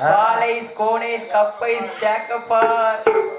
பாலைஸ் கோனைஸ் கப்பைஸ் ஜாக்கப்பார்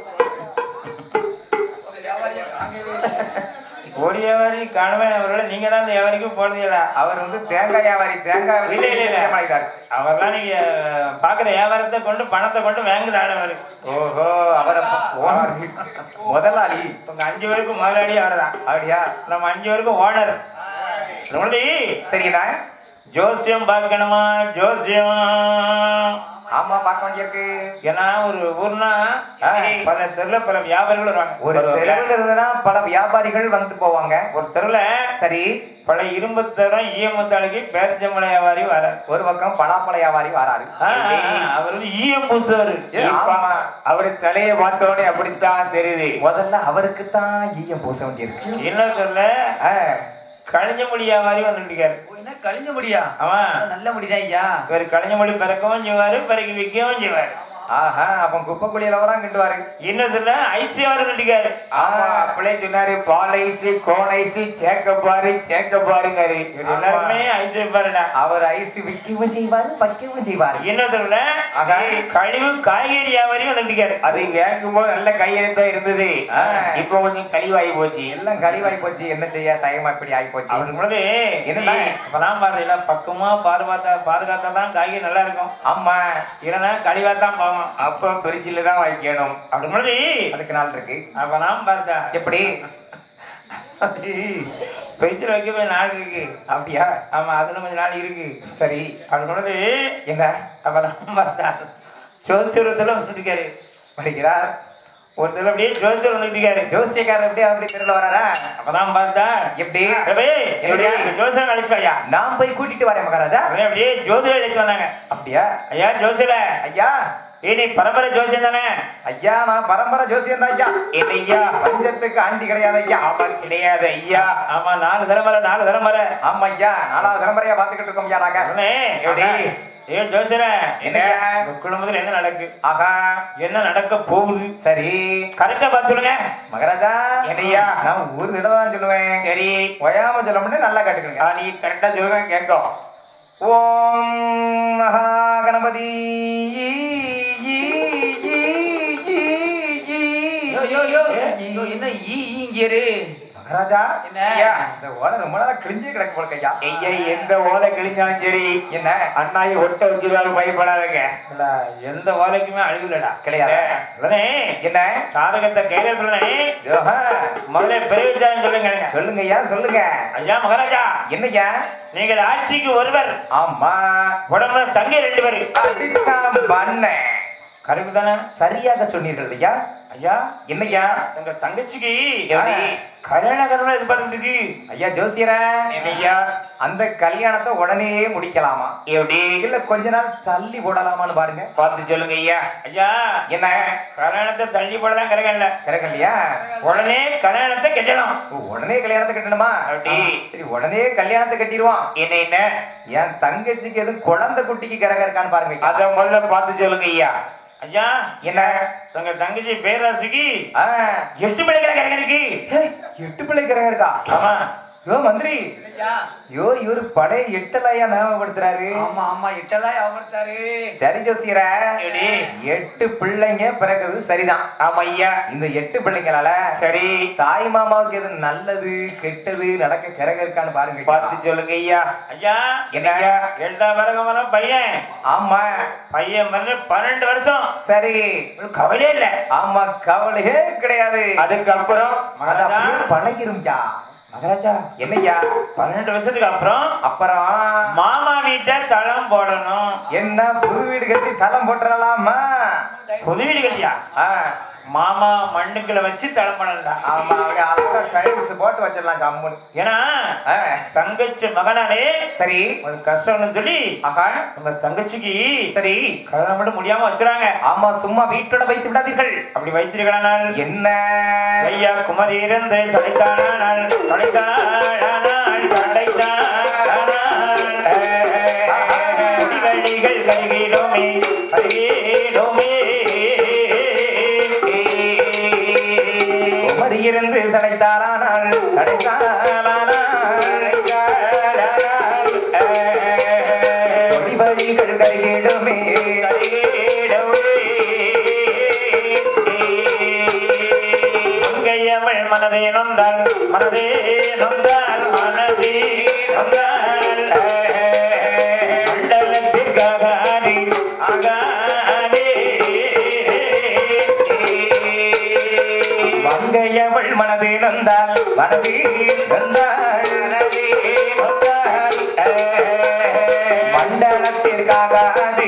ஒரு வியாபாரி காணுமே அவரோட நீங்க தான் வியாபாரிக்கும் போடுறீங்களா? அவர் தேங்காய் வியாபாரி. தேங்காய் இல்ல இல்ல இல்ல அவர்லாம் நீங்க பாக்குற வியாபாரத்தை கொண்டு பணத்தை கொண்டு வாங்குற ஆடவர். ஓஹோ அவரை முதலாளி. உங்க 5 பேருக்கும் முதலாளி அவர்தான். அப்படியா? நம்ம 5 பேருக்கும் ஓனர். சரிங்களா? ஜோசியம் பார்க்கணுமா? ஜோசியம் ஆமா பார்க்க வேண்டியிருக்கு. ஏன்னா ஒரு ஊர்னா பல தெருல பல வியாபாரிகள் வருவாங்க. ஒரு தெருவில் இருந்ததுன்னா பல வியாபாரிகள் வந்து போவாங்க. ஒரு தெருல சரி பல இரும்புத்தரம் ஈயமுத்தாளுக்கு பேரிச்சம்பழ வியாபாரி வர, ஒரு பக்கம் பலாப்பழ வியாபாரி வராரு. அவர் ஈயம் பூசுவாரு. அவரு தலையை பார்த்தோடனே அப்படித்தான் தெரியுது. முதல்ல அவருக்கு தான் ஈயம் பூச வேண்டியிருக்கு. என்ன சொல்ல கழிஞ்ச முடி வியாபாரி வந்துருக்காரு. கழிஞ்ச முடியா? ஆமா நல்ல முடிதான் ஐயா. இவர் கழிஞ்ச முடி பிறக்கவும் செய்வாரு, பிறகு விற்கவும் செய்வாரு. ஆஹா அப்ப குப்பை குழியில வரான் கிண்டுவாரு. என்னதுல ஐசியாரு நடிக்காரு. ஆமா அப்படியே சொன்னாரு. பாலைசி கோனைசி சேக்கப்பாரு சேக்கப்பாருங்காரு. எல்லாருமே ஐசியா பாருடா. அவர் ஐசி விற்கவும் செய்வாரு பக்கவும் செய்வாரு. என்னதுல கழிவு காய்கறி வியாபாரி நடிக்காரு. அது வேகும் போது நல்ல கையெழுத்தா இருந்தது. இப்ப கொஞ்சம் கழிவாகி போச்சு. எல்லாம் கழிவாகி போச்சு. என்ன செய்ய டைம் இப்படி ஆகி போச்சு. அவருக்கு முன்னாடி என்ன இப்பதான் பாருல பக்கமா பாதுகாத்தான் காய்கறி நல்லா இருக்கும். ஆமா இல்லைன்னா கழிவாத்தான் போவோம். அப்ப பிரிட்ஜில தான் வைக்கணும். அப்படி முன்னாடி அதுக்கு நாள் இருக்கு. அப்பதான் பார்த்தா எப்படி பிரிட்ஜில் வைக்க போய் நாள் இருக்கு. அப்படியா? ஆமா அதுல கொஞ்சம் நாள் இருக்கு. சரி அப்படி முன்னாடி எங்க அப்பதான் பார்த்தா ஜோசியத்துல வந்துருக்காரு. படிக்கிறார் ஒருத்தர் அப்படியே ஜோசியர் வந்துருக்காரு. ஜோசியக்காரர் அப்படியே அப்படி தெருல வராரா? அப்பதான் பார்த்தா எப்படி ஜோசியர் அழைச்சியா? நான் போய் கூட்டிட்டு வரேன் மகாராஜா. அப்படியே ஜோதிடர் அழைச்சு வந்தாங்க. அப்படியா? ஐயா ஜோசியர ஐயா நீ பரம்பரை ஜோசியம் தானே? ஐயா நான் பரம்பரை ஜோசியம் தான் ஐயா. ஐயா பஞ்சத்துக்கு ஆண்டி கிடையாது ஐயா. ஆமா கிடையாது ஐயா. ஆமா 4 தலைமுறை. ஆமா ஐயா 4வது தலைமுறையா பாத்துக்கிட்டு இருக்கோம் ஐயா நாங்க. எப்படி ஏ ஜோசியர என்ன குடும்பத்துல என்ன நடக்கு? ஆகா என்ன நடக்க போகுது? சரி கரெக்டா பார்த்து சொல்லுங்க மகாராஜா. என்னையா நான் ஒரு தடவை தான் சொல்லுவேன். சரி ஒயாம சொல்ல முடியும் நல்லா கேட்டுக்கங்க. நீ கரெக்டா சொல்லுங்க கேட்கும். ஓம் மகா கணபதி என்ன ஈங்கியரு மகாராஜா. என்ன இந்த ஓலை ரொம்ப நாளா கிழிஞ்சே கிடக்கு போல ஐயா. ஐயா எந்த ஓலை கிழிஞ்சாலும் சரி என்ன அண்ணாயி ஒட்ட வச்சிருவாரு பயப்படாதங்க. எந்த ஓலைக்குமே அழிவு இல்லடா. கிடையாது. என்ன சாதகத்தை கையில சொல்லுனே முதல்ல பெரிய சொல்லுங்க. சொல்லுங்க ஐயா சொல்லுங்க. ஐயா மகாராஜா என்னய்யா நீங்கள் ஆட்சிக்கு ஒருவர். ஆமா உடம்புல தங்கி 2 பேரு பண்ண கருப்பு தானே? சரியாக சொன்னீர்கள் ஐயா. ஐயா என்னய்யா எங்க தங்கச்சிக்கு கல்யாணம் எதிர்பார்த்துருக்கு. ஐயா ஜோசியர ஐயா அந்த கல்யாணத்தை உடனே முடிக்கலாமா எப்படி இல்ல கொஞ்ச நாள் தள்ளி போடலாமான்னு பாருங்க. பார்த்து சொல்லுங்க ஐயா. ஐயா என்ன கல்யாணத்தை தள்ளி போடலாம் கரகல்ல கரகல்லையா? உடனே கல்யாணத்தை கட்டணும். உடனே கல்யாணத்தை கட்டணுமா? அப்படி சரி உடனே கல்யாணத்தை கட்டிடுவான். என்ன என் தங்கச்சிக்கு எதுவும் குழந்தை குட்டிக்கு கரக இருக்கான்னு பாருங்க. அத முதல்ல பார்த்து சொல்லுங்க ஐயா. ஐயா என்ன உங்க தங்கச்சி பேராசிக்கு 8 பிள்ளை கரக இருக்கு. 8 பிள்ளை கரக இருக்கா? ஆமா. யோ மந்திரி யோ இவரு பழைய 8 ஞாபகப்படுத்துறாரு. ஆமா ஆமா 8 ஞாபகப்படுத்தாரு. சரி ஜோசியர 8 பிள்ளைங்க பிறகுது சரிதான். ஆமா ஐயா இந்த 8 பிள்ளைங்களால சரி தாய் மாமாவுக்கு எது நல்லது கெட்டது நடக்க கரக இருக்கான்னு பாருங்க. பார்த்து சொல்லுங்க ஐயா. ஐயா என்ன 8ஆம் வரகம் பையன். ஆமா பையன் 12 வருஷம். சரி கவலையே இல்ல. ஆமா கவலையே கிடையாது. அதுக்கப்புறம் பழகிரும்யா. மகாராஜா என்னய்யா 12 வருஷத்துக்கு அப்புறம் மாமா வீட்டை தளம் போடணும். என்ன புது வீடு கட்டி தளம் போட்டுறலாமா? புது வீடு கட்டியா? மாமா மண்ணுக்குள்ள வச்சு தளம் பண்ணலாம். ஆமா அழகா டைல்ஸ் போட்டு வச்சிடலாம் கம்முன்னு. ஏன்னா தங்கச்சி மகனாலே சரி ஒரு கஷ்டம்னு சொல்லி உங்க தங்கச்சிக்கு சரி கல்யாணம் மட்டும் முடியாம வச்சுறாங்க. ஆமா சும்மா வீட்டோட வைத்து விடாதீர்கள். அப்படி வைத்திருக்கிறானால் என்ன ஐயா குமரி இருந்து சடைத்தானால் கைகிலோமே இருந்து சடைத்தாரானால் வழிகள் கையிடுமே மனதே நொந்தால் மனதே நொந்தால் மனதே நொந்தால் மண்டலத்திற்காகாதே ஆகாதே மங்கையவள் மனதே நொந்தால் மனதே நொந்தாள் மனதே நொந்தாள் மண்டலத்திற்காகாதே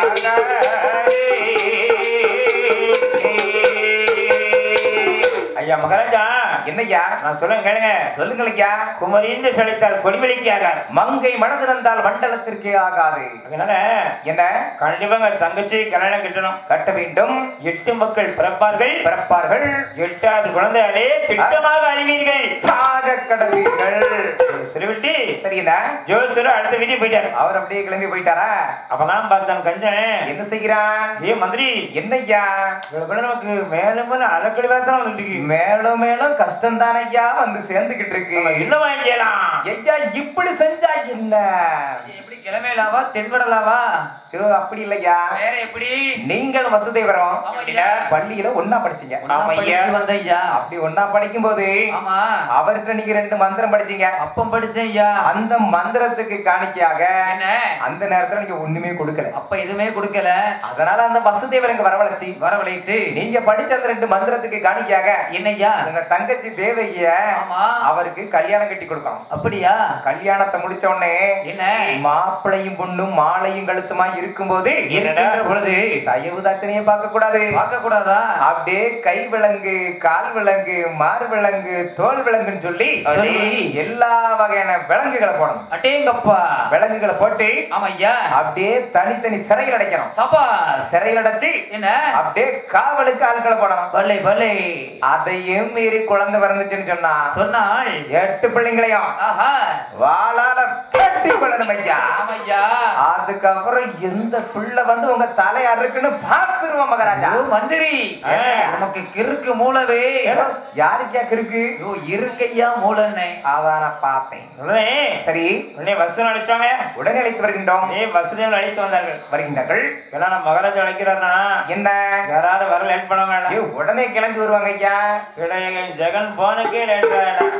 ஐயா மகாராஜா என்னய்யா நான் சொல்லுங்க கேளுங்க சொல்லுங்களையா குமரிந்து செழித்தால் கொடிமலிக்கு ஆகாது மங்கை மனதிருந்தால் மண்டலத்திற்கே ஆகாது அதனால என்ன கண்டிப்பாங்க தங்கச்சி கல்யாணம் கட்டணும் கட்ட வேண்டும் 8 மக்கள் பிறப்பார்கள் 8வது குழந்தையாலே திட்டமாக அறிவீர்கள் சாக கடவீர்கள் சொல்லிவிட்டு சரிங்களா ஜோசியர் அடுத்த வீட்டுக்கு போயிட்டாரு அவர் அப்படியே கிளம்பி போயிட்டாரா அப்பதான் பார்த்தான் கஞ்சன் என்ன செய்கிறான் ஏ மந்திரி என்னய்யா நமக்கு மேலும் மேலும் அலக்கடி தான் வந்துட்டு இருக்கு மேலும் மேலும் கஷ்டம் தானையா வந்து சேர்ந்துகிட்டு இருக்கு என்ன வாங்கிக்கலாம் ஐயா இப்படி செஞ்சா என்ன எப்படி கிளமையிலாவா தென்படலாவா ஐயோ, அப்படி இல்லையா வேற எப்படி நீங்கள் வசதி வரும் ஆமாய்யா. பள்ளியில ஒன்னா படிச்சீங்க படிச்சு வந்தையா அப்படி ஒன்னா படிக்கும் போது ஆமா அவர்கிட்ட நீங்க 2 மந்திரம் படிச்சீங்க அப்பம் படிச்சேன் ஐயா அந்த மந்திரத்துக்கு காணிக்கையாக என்ன அந்த நேரத்துல நீங்க ஒண்ணுமே கொடுக்கல அப்ப எதுவுமே கொடுக்கல அதனால அந்த வசுதேவனுக்கு வரவழைச்சி வரவழைத்து நீங்க படிச்ச அந்த 2 மந்திரத்துக்கு காணிக்கையாக என்னய்யா உங்க தங்கச்சி தேவகிய ஆமா அவருக்கு கல்யாணம் கட்டி கொடுக்கணும் அப்படியா கல்யாணத்தை முடிச்ச உடனே என்ன மாப்பிளையும் பொண்ணும் மாலையும் கழுத்துமா இருக்கும்போது இருக்கின்ற பொழுது தயவு தக்கனையே பார்க்க கூடாது பார்க்க கூடாதா அப்படியே கை விலங்கு கால் விலங்கு மார் விலங்கு தோல் விலங்குன்னு சொல்லி எல்லா வகையான விலங்குகளை போடணும் அட்டேங்கப்பா விலங்குகளை போட்டு ஆமையா அப்படியே தனித்தனி சிறையில் அடைக்கணும் சபா சிறையில் அடைச்சு என்ன அப்படியே காவலுக்கு ஆட்களை போடணும் பல்லை பல்லை அதையும் மீறி குழந்தை பிறந்துச்சுன்னு சொன்னா சொன்னாள் 8 பிள்ளைங்களையும் ஆஹா வாளால கட்டி கொள்ளணும் ஐயா ஆமையா அதுக்கப்புறம் எந்த பிள்ளை வந்து உங்க தலையா இருக்குன்னு பாத்துருவோம் மகாராஜா ஓ மந்திரி உனக்கு கிறுக்கு மூலவே யாருக்கா கிறுக்கு ஐயோ இருக்கையா மூலன்னே அதான் நான் பார்த்தேன் சரி உடனே வசூல் அழைச்சாங்க உடனே அழைத்து வருகின்றோம் வசூல் அழைத்து வந்தார்கள் வருகின்றார்கள் ஏன்னா நம்ம மகாராஜா அழைக்கிறாருன்னா என்ன யாராவது வர லேட் பண்ணுவாங்க ஐயோ, உடனே கிளம்பி வருவாங்க ஐயா ஜெகன் போனுக்கே லேட்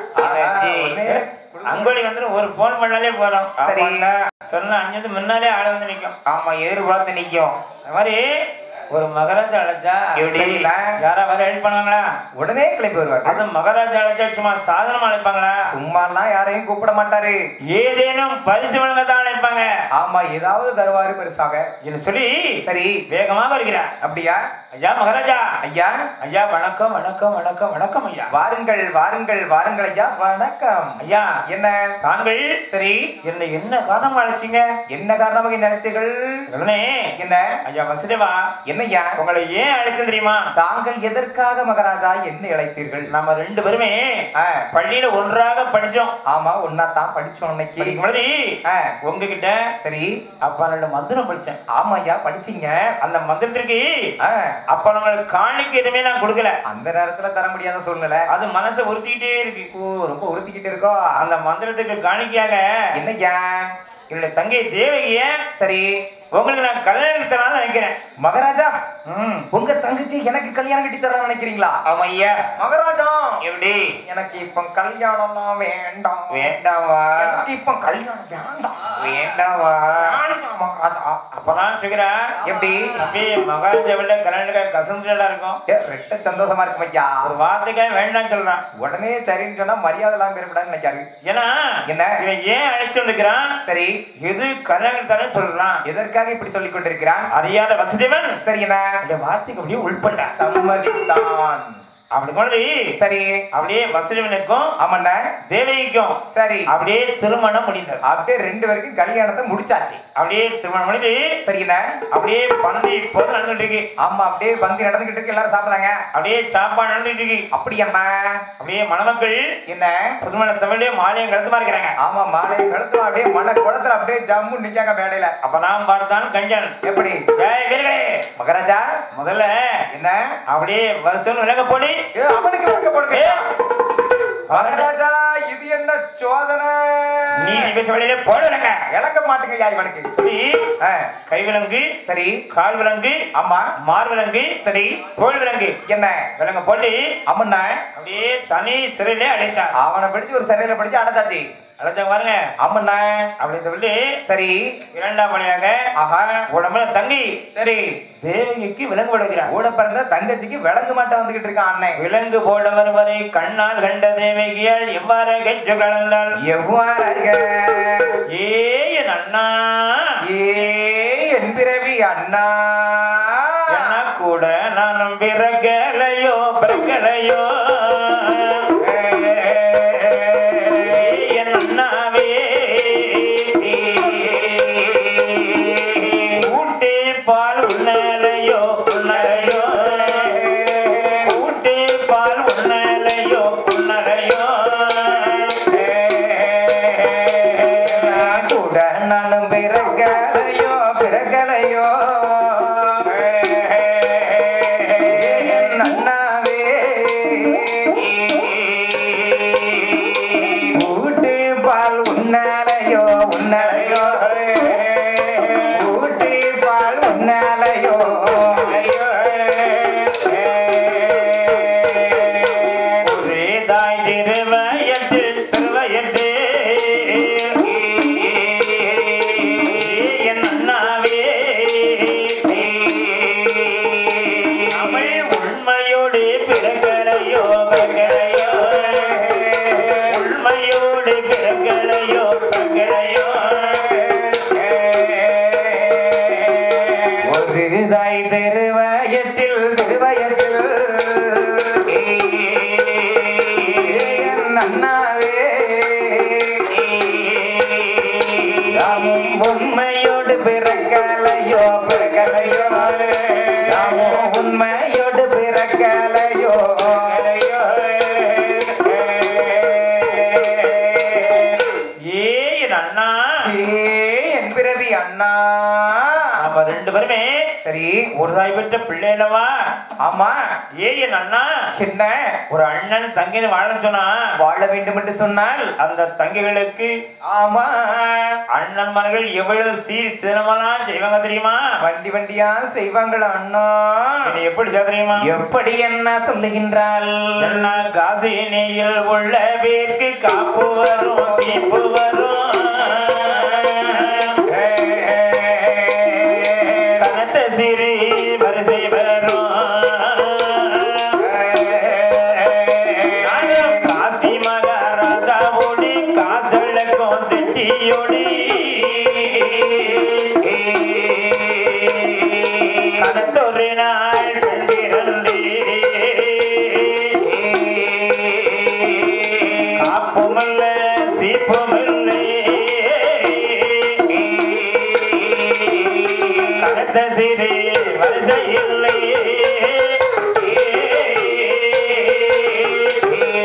அங்கோடி வந்து ஒரு போன் பண்ணாலே போறோம் சரி சொன்ன 5 நிமிஷம் முன்னாலே ஆள வந்து நிக்கும் ஆமா எதிர்பார்த்து நிக்கும் அது மாதிரி ஒரு மகாராஜா அழைச்சா யாரா வர ஹெல்ப் பண்ணுவாங்களா உடனே கிளம்பி வருவார் அது மகாராஜா அழைச்சா சும்மா சாதனமா அழைப்பாங்களா சும்மாலாம் யாரையும் கூப்பிட மாட்டாரு ஏதேனும் பரிசு வழங்க தான் அழைப்பாங்க ஆமா ஏதாவது தருவாரு பெருசாக இது சொல்லி சரி வேகமாக வருகிறார் அப்படியா ஐயா மகாராஜா ஐயா ஐயா வணக்கம் வணக்கம் வணக்கம் வணக்கம் ஐயா வாருங்கள் வாருங்கள் வாருங்கள் ஐயா வணக்கம் ஐயா என்ன தாங்கள் சரி என்ன காரணம் அழைச்சிங்க என்ன காரணமாக நினைத்தீர்கள் உடனே என்ன ஐயா வசுதேவா என்னய்யா உங்களை ஏன் அழைச்சது தெரியுமா தாங்கள் எதற்காக மகாராஜா என்ன அழைத்தீர்கள் நம்ம 2 பேருமே பள்ளியில ஒன்றாக படிச்சோம் ஆமா ஒன்னாத்தான் படிச்சோம் இன்னைக்கு முன்னாடி உங்ககிட்ட சரி அப்பா 2 மந்திரம் படிச்சேன் ஆமா ஐயா படிச்சீங்க அந்த மந்திரத்திற்கு அப்ப நம்மளுக்கு காணிக்கு எதுவுமே நான் கொடுக்கல அந்த நேரத்துல தர முடியாத சூழ்நிலை அது மனசை உறுத்திக்கிட்டே இருக்கு ரொம்ப உறுத்திக்கிட்டு இருக்கோ அந்த மந்திரத்துக்கு காணிக்கையாக என்னய்யா என்னுடைய தங்கை தேவகிய சரி உங்களுக்கு நான் கல்யாணம் தரலாம் நினைக்கிறேன் மகாராஜா உங்க தங்கச்சி எனக்கு கல்யாணம் கட்டி தர நினைக்கிறீங்களா ஆமா ஐயா மகாராஜா எப்படி எனக்கு இப்ப கல்யாணம்லாம் வேண்டாம் வேண்டாவா எனக்கு இப்ப கல்யாணம் வேண்டாம் வேண்டாவா வேண்டாம் மகாராஜா அப்பதான் சொல்கிறேன் எப்படி அப்படியே மகாராஜாவில கல்யாணம் கசந்துடா இருக்கும் ரெட்ட சந்தோஷமா இருக்கும் ஐயா ஒரு வார்த்தைக்காக வேண்டாம்னு சொல்றான் உடனே சரின்னு சொன்னா மரியாதை எல்லாம் பெறப்படான்னு நினைக்காரு ஏன்னா என்ன இவன் ஏன் அழைச்சு வந்துக்கிறான் சரி எது கல்யாணம் தரேன்னு சொல்றான் எதற்காக இப்படி சொல்லிக் கொண்டிருக்கிறான் அறியாத வசுதேவன் சரி என்ன இந்த வார்த்தைக்கு அப்படியே உள்பட்டான் சம்மதித்தான் அப்படி மாதிரி சரி அப்படியே வசுதேவனுக்கும் ஆமாண்ணா தேவகிக்கும் சரி அப்படியே திருமணம் முடிந்தது அப்படியே 2 பேருக்கும் கல்யாணத்தை முடிச்சாச்சு அப்படியே திருமணம் முடிஞ்சு சரிண்ணா அப்படியே பந்தி போது நடந்துட்டு இருக்கு ஆமா அப்படியே பந்தி நடந்துகிட்டு இருக்கு எல்லாரும் சாப்பிடுறாங்க அப்படியே சாப்பாடு நடந்துட்டு இருக்கு அப்படியம்மா அப்படியே மணமக்கள் என்ன புதுமண தமிழே மாலையும் கருத்துமா இருக்கிறாங்க ஆமா மாலை கழுத்து அப்படியே மன குளத்துல அப்படியே ஜம்மு நிக்காங்க மேடையில அப்ப நான் பார்த்தான் கஞ்சன் எப்படி ஏய் வீரர்களே, மகாராஜா முதல்ல என்ன அப்படியே வருஷம் விலக போடி அவனுக்கு விளக்க போடுங்க மகாராஜா இது என்ன சோதனை நீ பேச வழியில போடுறங்க இழக்க மாட்டுங்க யா இவனுக்கு கை விலங்கு சரி கால் விலங்கு ஆமா மார் விலங்கு சரி தோல் விலங்கு என்ன விலங்க போட்டு அம்மண்ணா அப்படியே தனி சிறையிலே அடைத்தான் அவனை பிடிச்சு ஒரு சிறையில பிடிச்சு அடைச்சாச்சு அடைச்சாங்க பாருங்க அம்மண்ணா அப்படி சொல்லி சரி இரண்டாம் பணியாக ஆஹா உடம்புல தங்கி சரி தேவகிக்கு விலங்கு விடுகிறார் கூட பிறந்த தங்கச்சிக்கு விலங்கு மாட்ட வந்துகிட்டு இருக்கான் அண்ணன் விலங்கு போடவர் வரை கண்ணால் கண்ட தேவகியால் எவ்வாறு கெஞ்சு கலந்தால் எவ்வாறாக ஏ என் அண்ணா ஏ என் பிறவி அண்ணா என்ன கூட நான் பிறகலையோ பிறகலையோ என் அண்ணாவே ஊட்டி பால் உண்ணலையோ உண்ணலையோ ஊட்டி பால் உண்ணலையோ உண்ணலையோ கூட நானும் பிறகலையோ பிறகலையோ அண்ணாவே ஊட்டு பால் உண்ணலையோ உண்ணலையோ ஊட்டு பால் உண்ணலையோ ஒரே தாய் திருவயத்து திருவயத்து என் அண்ணாவே தமிழ் உண்மையோடு பிறகலையோ பிறகலையோ உண்மையோடு பிறகலையோ பிறகலையோ ஒரு தாய் திருவயத்தில் திருவயத்தில் அண்ணாவே நாமும் உண்மையோடு பிறக்கலையோ பிறக்கலையோ நாமும் உண்மையோடு பிறக்கலையோ ஏ என் அண்ணா என் பிறவி அண்ணா நம்ம ரெண்டு பேருமே சரி ஒரு தாய் பெற்ற பிள்ளைகளவா ஆமா ஏ என் அண்ணா சின்ன ஒரு அண்ணன் தங்கின்னு வாழன்னு சொன்னா வாழ வேண்டும் என்று சொன்னால் அந்த தங்கிகளுக்கு ஆமா அண்ணன்மார்கள் எவ்வளவு சீர் சிரமம்லாம் செய்வாங்க தெரியுமா வண்டி வண்டியா செய்வாங்களா அண்ணா இது எப்படி செய்ய தெரியுமா எப்படி என்ன சொல்லுகின்றாள் என்ன காசினியில் உள்ள பேருக்கு காப்பு வரும் தீப்பு வரும் கனத்த சிறி வரிசை வரும் காசி மகாராஜாவோடி காசலுக்கும் திட்டியோடி கனத்தொரு நாள் பெண்டிரண்டே காப்புமல்ல சீப்புமில்லை கனத்த சிறி வரிசையில்